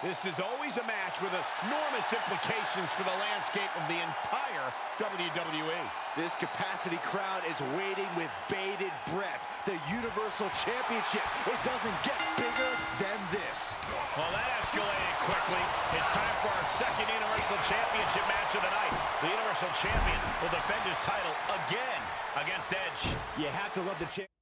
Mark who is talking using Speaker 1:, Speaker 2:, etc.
Speaker 1: This is always a match with enormous implications for the landscape of the entire WWE.
Speaker 2: This capacity crowd is waiting with bated breath. The Universal Championship, it doesn't get bigger than this.
Speaker 1: Well, that escalated quickly. It's time for our second Universal Championship match of the night. The Universal Champion will defend his title again against Edge.
Speaker 2: You have to love the champ.